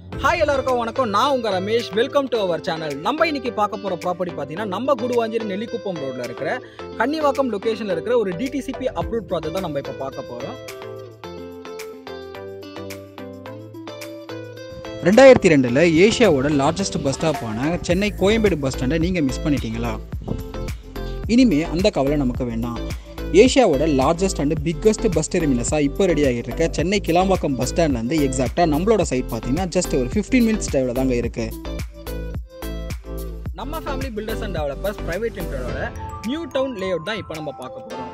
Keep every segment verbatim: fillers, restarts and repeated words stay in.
Hi எல்லாருக்கும் வணக்கம். நான் உங்க Ramesh. Welcome to our channel. நம்ம இன்னைக்கு பார்க்க போற ப்ராப்பர்ட்டி பாத்தீங்கன்னா நம்ம குடுவாஞ்சேரி நெல்லிக்குப்பம் ரோட்ல இருக்கிற கன்னிவாக்கம் லொகேஷன்ல இருக்கிற ஒரு D T C P approved project தான் நம்ம இப்ப பார்க்க போறோம். ரெண்டாயிரத்தி ரெண்டுல ஏசியாவோட லார்ஜஸ்ட் பஸ் ஸ்டாப்பான சென்னை கோயம்பேடு பஸ் ஸ்டாண்டை நீங்க மிஸ் பண்ணிட்டீங்களா? இனிமே அந்த கவலை நமக்கு வேண்டாம். ஏசியாவோட லார்ஜஸ்ட் அண்ட் பிக்கஸ்ட் பஸ் டெர்மினஸாக இப்போ ரெடி ஆகிட்டு இருக்க சென்னை கிளாம்பாக்கம் பஸ் ஸ்டாண்ட்லேருந்து எக்ஸாக்டாக நம்மளோட சைட் பார்த்தீங்கன்னா ஜஸ்ட் ஒரு ஃபிஃப்டீன் மினிட்ஸ் டிரைவில் தாங்க இருக்குது. நம்ம family builders and developers private லிமிடெடோட நியூ டவுன் லே அவுட் தான் இப்போ நம்ம பார்க்க போகிறோம்.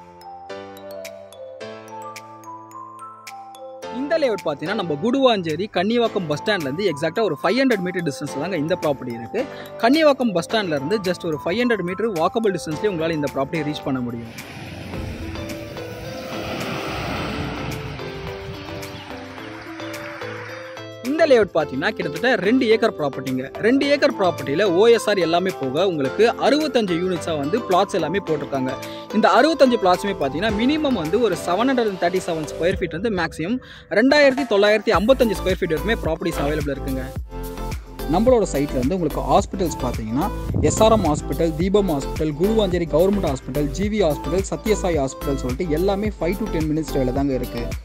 இந்த லே அவுட் பார்த்தீங்கன்னா நம்ம குடுவாஞ்சேரி கன்னிவாக்கம் பஸ் ஸ்டாண்ட்லேருந்து எக்ஸாக்டாக ஒரு ஃபைவ் ஹண்ட்ரட் மீட்டர் டிஸ்டன்ஸ் தாங்க இந்த ப்ராப்பர்ட்டி இருக்குது. கன்னிவாக்கம் பஸ் ஸ்டாண்ட்லேருந்து ஜஸ்ட் ஒரு ஃபைவ் ஹண்ட்ரட் மீட்டர் வாக்கபிள் டிஸ்டன்ஸ்லேயே உங்களால் இந்த ப்ராப்பர்ட்டியை ரீச் பண்ண முடியும். இந்த லேஅவுட் பார்த்தீங்கன்னா கிட்டத்தட்ட ரெண்டு ஏக்கர் ப்ராப்பர்ட்டிங்க. ரெண்டு ஏக்கர் ப்ராப்பர்ட்டியில் ஓஎஸ்ஆர் எல்லாமே போக உங்களுக்கு அறுபத்தஞ்சு யூனிட்ஸாக வந்து பிளாட்ஸ் எல்லாமே போட்டிருக்காங்க. இந்த அறுபத்தஞ்சு பிளாட்ஸுமே பார்த்தீங்கன்னா மினிமம் வந்து ஒரு seven hundred and thirty seven square feet வந்து மேக்ஸிமம் ரெண்டாயிரத்தி தொள்ளாயிரத்தி ஐம்பத்தஞ்சு ஸ்கொயர் ஃபீட் வரைக்குமே ப்ராப்பர்ட்டிஸ் அவைலபிள் இருக்குங்க. நம்மளோட சைட்டில் வந்து உங்களுக்கு ஹாஸ்பிட்டல்ஸ் பார்த்தீங்கன்னா SRM hospital, Deepam hospital, Guduvanchery government hospital, GV hospital, Sathya Sai hospital சொல்லிட்டு எல்லாமே ஃபைவ் டு டென் மினிட்ஸ் டிரைவில் தாங்க இருக்குது.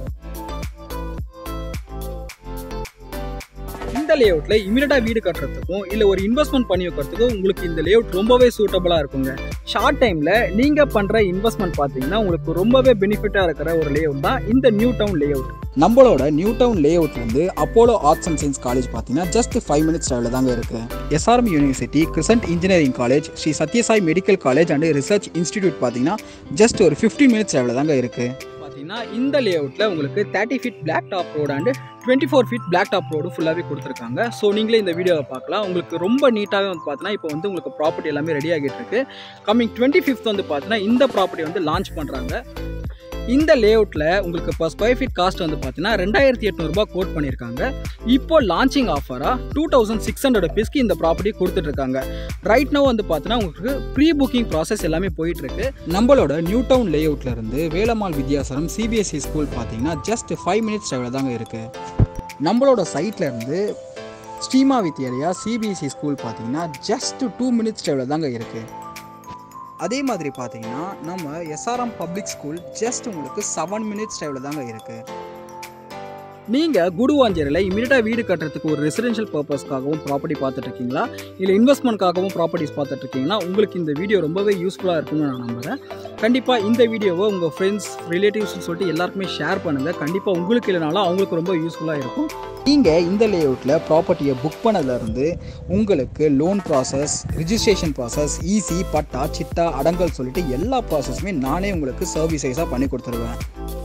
இந்த லேஅவுட்ல இமிடியேட்டா வீடு கட்டுறதுக்கும் இல்ல ஒரு இன்வெஸ்ட்மெண்ட் பண்ணி வைக்கிறதுக்கும் உங்களுக்கு இந்த லேஅவுட் ரொம்பவே சூட்டபிளா இருக்குங்க. ஷார்ட் டைம்ல நீங்க பண்ற இன்வெஸ்ட்மெண்ட் பாத்தீங்கன்னா உங்களுக்கு ரொம்பவே பெனிஃபிட்டா இருக்கிற ஒரு லேஅவுட் தான் இந்த நியூ டவுன் லேஅவுட். நம்மளோட நியூ டவுன் லேஅவுட்ல இருந்து Apollo arts and science college பாத்தீங்கன்னா ஜஸ்ட் ஃபைவ் மினிட்ஸ் டிரைவ்ல தாங்க இருக்கு. SRM university, crescent engineering college, Sri Sathya Sai medical college and research institute பாத்தீங்கன்னா ஜஸ்ட் ஒரு ஃபிஃப்டீன் மினிட்ஸ் டிரைவ்ல தாங்க இருக்கு. இந்த லேஅவுட்ல உங்களுக்கு thirty feet black top road and twenty four feet black top road ஃபுல்லாகவே கொடுத்துருக்காங்க. ஸோ நீங்களே இந்த வீடியோவை பார்க்கலாம். உங்களுக்கு ரொம்ப நீட்டாகவே வந்து பார்த்தீங்கன்னா இப்போ வந்து உங்களுக்கு ப்ராப்பர்ட்டி எல்லாமே ரெடி ஆகிட்டு இருக்கு. கம்மிங் டுவெண்ட்டி ஃபிஃப்த் வந்து பார்த்தீங்கன்னா இந்த ப்ராப்பர்ட்டி வந்து லான்ச் பண்ணுறாங்க. இந்த லேஅவுட்டில் உங்களுக்கு இப்போ ஸ்கொயர் ஃபீட் காஸ்ட் வந்து பார்த்தீங்கன்னா ரெண்டாயிரத்தி எட்நூறுபா கோட் பண்ணியிருக்காங்க. இப்போ லான்ச்சிங் ஆஃபராக டூ தௌசண்ட் சிக்ஸ் ஹண்ட்ரட் ருபீஸ்க்கு இந்த ப்ராப்பர்ட்டி கொடுத்துட்ருக்காங்க. ரைட் நோ வந்து பார்த்தீங்கன்னா உங்களுக்கு ப்ரீ புக்கிங் ப்ராசஸ் எல்லாமே போயிட்டுருக்கு. நம்மளோட நியூ டவுன் லேஅவுட்ல இருந்து வேலம்மாள் வித்யாசரம் சிபிஎஸ்சி ஸ்கூல் பார்த்தீங்கன்னா ஜஸ்ட் ஃபைவ் மினிட்ஸ் டிரைவில் தாங்க இருக்குது. நம்மளோட சைட்ல இருந்து ஸ்ரீமா வித்யாலயா சிபிஎஸ்சி ஸ்கூல் பார்த்தீங்கன்னா ஜஸ்ட் டூ மினிட்ஸ் டிரைவில் தாங்க இருக்குது. அதே மாதிரி பார்த்தீங்கன்னா நம்ம எஸ்ஆர்எம் பப்ளிக் ஸ்கூல் ஜஸ்ட் உங்களுக்கு செவன் மினிட்ஸ் டிரைவில் தாங்க இருக்குது. நீங்கள் குடுவாஞ்சேரியில் இமீடியட்டாக வீடு கட்டுறதுக்கு ஒரு ரெசிடென்ஷியல் பர்பஸ்க்காகவும் ப்ராப்பர்ட்டி பார்த்துட்டு இருக்கீங்களா, இல்லை இன்வெஸ்ட்மெண்ட்காகவும் ப்ராப்பர்ட்டிஸ் பார்த்துட்டு இருக்கீங்கன்னா உங்களுக்கு இந்த வீடியோ ரொம்பவே யூஸ்ஃபுல்லாக இருக்கும்னு நான் நம்புகிறேன். கண்டிப்பாக இந்த வீடியோவை உங்கள் ஃப்ரெண்ட்ஸ், ரிலேட்டிவ்ஸ்னு சொல்லிட்டு எல்லாருக்குமே ஷேர் பண்ணுங்கள். கண்டிப்பாக உங்களுக்கு இல்லைனாலும் அவங்களுக்கு ரொம்ப யூஸ்ஃபுல்லாக இருக்கும். நீங்கள் இந்த லேஅவுட்டில் ப்ராப்பர்ட்டியை புக் பண்ணதுலேருந்து உங்களுக்கு loan process, registration process, EC, patta, chitta, அடங்கல் சொல்லிட்டு எல்லா ப்ராசஸுமே நானே உங்களுக்கு சர்வீசஸாக பண்ணி கொடுத்துருவேன்.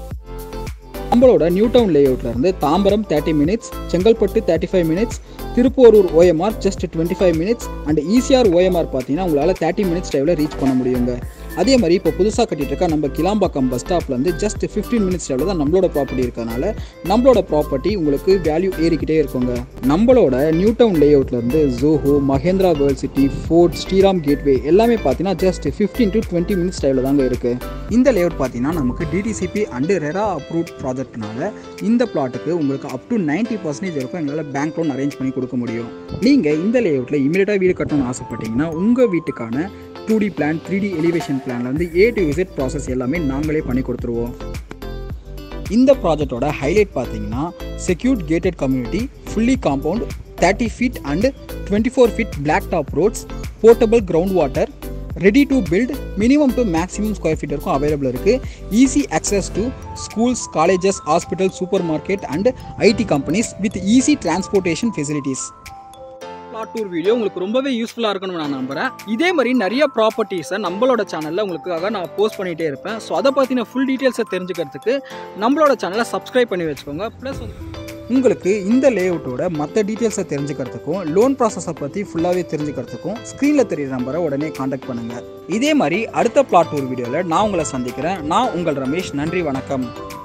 நம்மளோட நியூ டவுன் லேஅவுட்ல இருந்து Tambaram thirty minutes, Chengalpattu thirty five minutes, Thiruporur OMR just twenty five minutes and ECR OMR பார்த்தீங்கன்னா உங்களால் தேர்ட்டி மினிட்ஸ் டைவில் ரீச் பண்ண முடியுங்க. அதே மாதிரி இப்போ புதுசாக கட்டிட்டு இருக்க நம்ம கிளாம்பாக்கம் பஸ் ஸ்டாப்லேருந்து ஜஸ்ட் ஃபிஃப்டீன் மினிட்ஸ் டைவில் தான் நம்மளோட ப்ராப்பர்ட்டி இருக்கிறதுனால நம்மளோட ப்ராப்பர்ட்டி உங்களுக்கு வேல்யூ ஏறிக்கிட்டே இருக்குங்க. நம்மளோட நியூ டவுன் லேஅவுட்லேருந்து Zoho, Mahindra world city, ford, Sriram gateway எல்லாமே பார்த்தீங்கன்னா just fifteen to twenty minutes டைவில் தாங்க இருக்குது. இந்த லேஅவுட் பார்த்தீங்கன்னா நமக்கு டிடிசிபி அண்டு ரெரா அப்ரூவ்ட் ப்ராஜெக்ட்னால இந்த பிளாட்டுக்கு உங்களுக்கு அப் டு நைன்ட்டி பர்சன்டேஜ் வரைக்கும் எங்களால் பேங்க் லோன் அரேஞ்ச் பண்ணி கொடுக்க முடியும். நீங்கள் இந்த லேஅவுட்டில் இமீடியட்டாக வீடு கட்டணும்னு ஆசைப்பட்டீங்கன்னா உங்கள் வீட்டுக்கான two D plan, three D elevation பிளான்ல வந்து ஏ டு இசட் ப்ராசஸ் எல்லாமே நாங்களே பண்ணி கொடுத்துருவோம். இந்த ப்ராஜெக்டோட ஹைலைட் பார்த்தீங்கன்னா secured gated community, fully compound, thirty feet and twenty four feet black top roads, portable ground water, ready to build, minimum to maximum square feet இருக்கும் அவைலபிள் இருக்குது. Easy access to schools, colleges, hospital, super market and IT companies with easy transportation facilities. Plot tour video உங்களுக்கு ரொம்பவே யூஸ்ஃபுல்லாக இருக்கணும்னு நான் நம்புகிறேன். இதே மாதிரி நிறைய ப்ராப்பர்ட்டிஸை நம்மளோட சேனலில் உங்களுக்காக நான் போஸ்ட் பண்ணிகிட்டே இருப்பேன். ஸோ அதை பற்றின ஃபுல் டீட்டெயில்ஸை தெரிஞ்சுக்கிறதுக்கு நம்மளோட சேனலை சப்ஸ்கிரைப் பண்ணி வச்சுக்கோங்க. ப்ளஸ் உங்களுக்கு இந்த லேஅவுட்டோட மற்ற டீட்டெயில்ஸை தெரிஞ்சுக்கிறதுக்கும் லோன் ப்ராசஸை பற்றி ஃபுல்லாகவே தெரிஞ்சுக்கிறதுக்கும் ஸ்க்ரீனில் தெரியுற நம்பரை உடனே காண்டாக்ட் பண்ணுங்கள். இதே மாதிரி அடுத்த பிளாட் டூர் வீடியோவில் நான் உங்களை சந்திக்கிறேன். நான் உங்கள் ரமேஷ். நன்றி, வணக்கம்.